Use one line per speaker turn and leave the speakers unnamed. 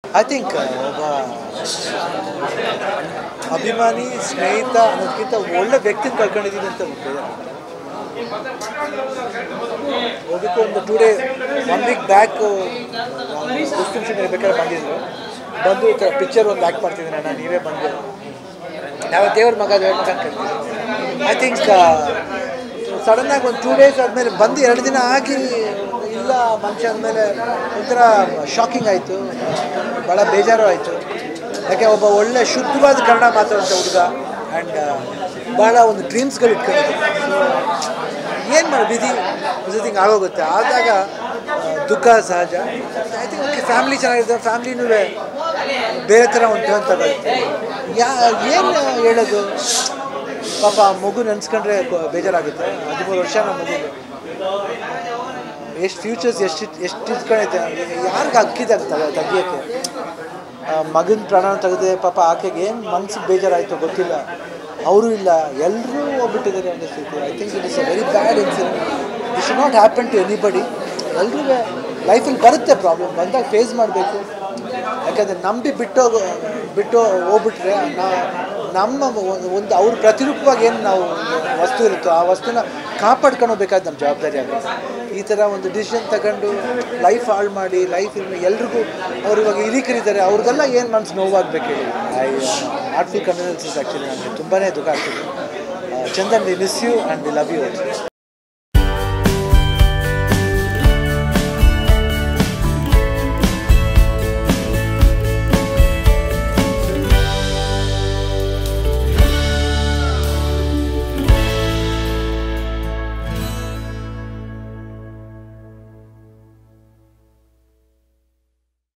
I think ಒಬ್ಬ ಅಭಿಮಾನಿ ಸ್ನೇಹಿತ ಅನ್ನೋದಕ್ಕಿಂತ ಒಳ್ಳೆ ವ್ಯಕ್ತಿನ ಕಳ್ಕೊಂಡಿದ್ದೀನಿ ಅಂತ ಹೋಗಕ್ಕೆ ಒಂದು 2 ಡೇ 1 ವೀಕ್ ಬ್ಯಾಕ್ ಡಿಸ್ಕ್ರಿಪ್ಷನ್ ಬೇಕಾದ್ರೆ ಬಂದಿದ್ರು ಬಂದು ಪಿಕ್ಚರ್ ಒಂದು ಆ್ಯಕ್ಟ್ ಮಾಡ್ತಿದ್ದೀನಿ ಅಣ್ಣ ನೀವೇ ಬಂದು ಯಾವ ದೇವ್ರ ಮಗ ಅಂತ ಕೇಳ್ತೀವಿ. ಐ ಥಿಂಕ್ ಸಡನ್ನಾಗಿ ಒಂದು 2 ಡೇಸ್ ಆದಮೇಲೆ ಬಂದು 2 ದಿನ ಆಗಿ ಇಲ್ಲ ಮನುಷ್ಯ ಅಂದಮೇಲೆ ಒಂಥರ ಶಾಕಿಂಗ್ ಆಯಿತು, ಭಾಳ ಬೇಜಾರು ಆಯಿತು. ಯಾಕೆ ಒಬ್ಬ ಒಳ್ಳೆ ಶುದ್ಧವಾದ ಕನ್ನಡ ಮಾತಾಡೋಂಥ ಹುಡುಗ ಆ್ಯಂಡ್ ಭಾಳ ಒಂದು ಡ್ರೀಮ್ಸ್ಗಳು ಇಟ್ಕೊಂಡಿದ್ದೆ. ಸೊ ಏನು ಮಾಡಿ ವಿಸಿಟಿಂಗ್ ಆಗೋಗುತ್ತೆ, ಆದಾಗ ದುಃಖ ಸಹಜ. ಐ ಥಿಂಕ್ ಓಕೆ ಫ್ಯಾಮ್ಲಿ ಚೆನ್ನಾಗಿದೆ, ಫ್ಯಾಮ್ಲಿನೂ ಬೇರೆ ಥರ ಒಂದು ಟರ್ನ್ ತಗೊಳುತ್ತೆ. ಏನು ಹೇಳೋದು, ಪಾಪ ಮಗು ನೆನೆಸ್ಕೊಂಡ್ರೆ ಬೇಜಾರಾಗುತ್ತೆ. 13 ವರ್ಷ ನಮ್ಮ ಮಗು ಎಷ್ಟು ಫ್ಯೂಚರ್ಸ್ ಎಷ್ಟು ಇಟ್ಕೊಂಡೈತೆ, ಯಾರಿಗೆ ಅಕ್ಕಿದಾಗ ತೆಗಿಯೋಕ್ಕೆ. ಮಗನ ಪ್ರಾಣ ತೆಗೆದೆ ಪಾಪ ಆಕೆಗೆ ಏನು ಮನ್ಸಿಗೆ ಬೇಜಾರಾಯಿತು ಗೊತ್ತಿಲ್ಲ. ಅವರು ಇಲ್ಲ, ಎಲ್ಲರೂ ಹೋಗ್ಬಿಟ್ಟಿದ್ದಾರೆ ಅನ್ನೋ ಸ್ಥಿತಿ. I think it is a very bad incident. It should not happen to anybody. ಎಲ್ಲರೂ ಲೈಫಲ್ಲಿ ಬರುತ್ತೆ ಪ್ರಾಬ್ಲಮ್, ಬಂದಾಗ ಫೇಸ್ ಮಾಡಬೇಕು. ಯಾಕಂದರೆ ನಂಬಿ ಬಿಟ್ಟು ಹೋಗ್ಬಿಟ್ರೆ ನಮ್ಮ ಒಂದು ಅವ್ರ ಪ್ರತಿರೂಪವಾಗಿ ಏನು ನಾವು ವಸ್ತು ಇರುತ್ತೋ ಆ ವಸ್ತುನ ಕಾಪಾಡ್ಕೊಂಡು ಹೋಗ್ಬೇಕಾದ ನಮ್ಮ ಜವಾಬ್ದಾರಿ ಆಗುತ್ತೆ. ಈ ಥರ ಒಂದು ಡಿಸಿಷನ್ ತಗೊಂಡು ಲೈಫ್ ಹಾಳು ಮಾಡಿ ಲೈಫ್ ಎಲ್ರಿಗೂ ಅವ್ರು ಇವಾಗ ಹಿರಿಕರಿದ್ದಾರೆ, ಅವ್ರಿಗೆಲ್ಲ ಏನು ಮನಸ್ಸು ನೋವಾಗಬೇಕು ಹೇಳಿ. Heartful condolences actually. ನನಗೆ ತುಂಬಾ ದುಃಖ ಆಗ್ತಿದೆ. Chandan, we miss you and we love you.